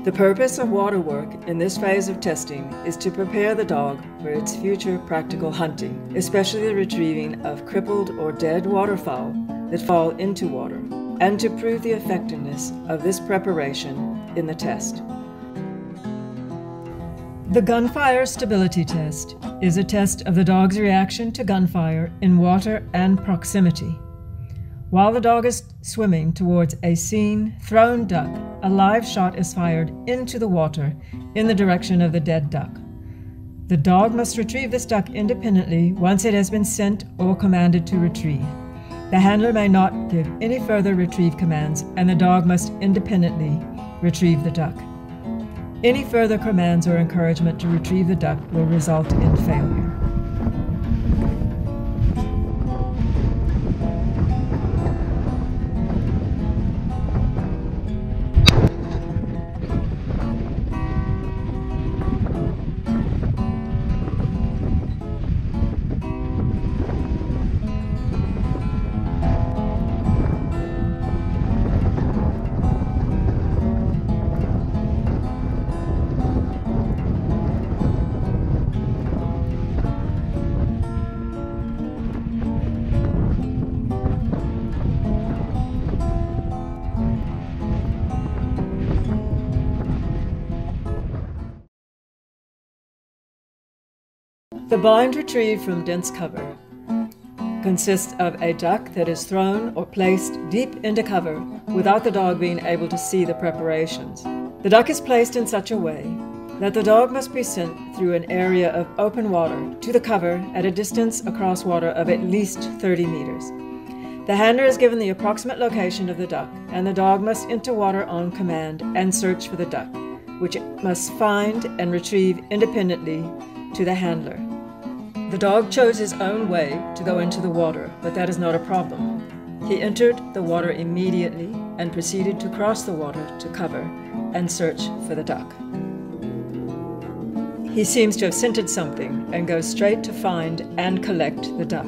The purpose of water work in this phase of testing is to prepare the dog for its future practical hunting, especially the retrieving of crippled or dead waterfowl that fall into water, and to prove the effectiveness of this preparation in the test. The gunfire stability test is a test of the dog's reaction to gunfire in water and proximity. While the dog is swimming towards a seen, thrown duck, a live shot is fired into the water in the direction of the dead duck. The dog must retrieve this duck independently once it has been sent or commanded to retrieve. The handler may not give any further retrieve commands, and the dog must independently retrieve the duck. Any further commands or encouragement to retrieve the duck will result in failure. The bind retrieved from dense cover consists of a duck that is thrown or placed deep into cover without the dog being able to see the preparations. The duck is placed in such a way that the dog must be sent through an area of open water to the cover at a distance across water of at least 30 meters. The handler is given the approximate location of the duck, and the dog must enter water on command and search for the duck, which it must find and retrieve independently to the handler. The dog chose his own way to go into the water, but that is not a problem. He entered the water immediately and proceeded to cross the water to cover and search for the duck. He seems to have scented something and goes straight to find and collect the duck.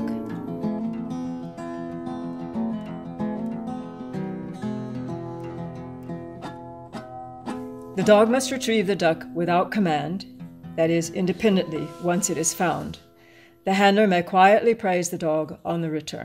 The dog must retrieve the duck without command, that is, independently, once it is found. The handler may quietly praise the dog on the return.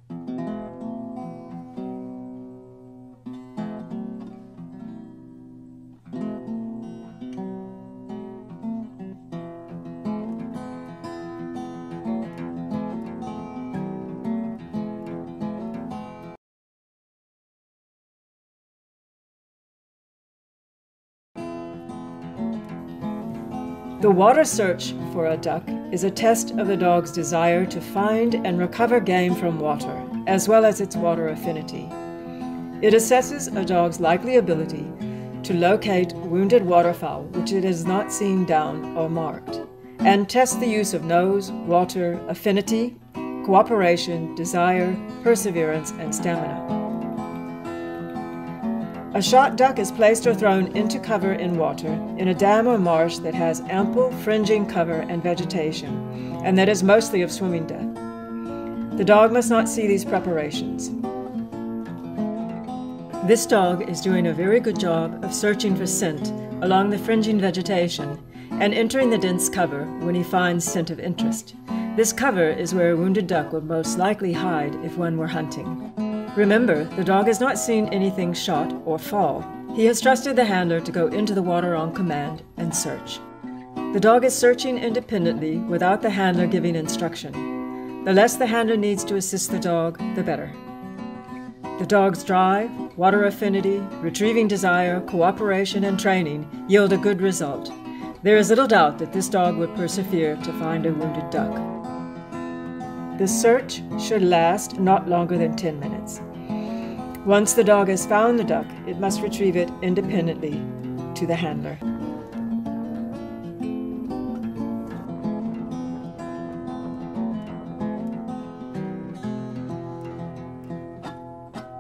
The water search for a duck is a test of the dog's desire to find and recover game from water, as well as its water affinity. It assesses a dog's likely ability to locate wounded waterfowl which it has not seen down or marked, and tests the use of nose, water, affinity, cooperation, desire, perseverance, and stamina. A shot duck is placed or thrown into cover in water in a dam or marsh that has ample fringing cover and vegetation, and that is mostly of swimming depth. The dog must not see these preparations. This dog is doing a very good job of searching for scent along the fringing vegetation and entering the dense cover when he finds scent of interest. This cover is where a wounded duck would most likely hide if one were hunting. Remember, the dog has not seen anything shot or fall. He has trusted the handler to go into the water on command and search. The dog is searching independently without the handler giving instruction. The less the handler needs to assist the dog, the better. The dog's drive, water affinity, retrieving desire, cooperation, and training yield a good result. There is little doubt that this dog would persevere to find a wounded duck. The search should last not longer than 10 minutes. Once the dog has found the duck, it must retrieve it independently to the handler.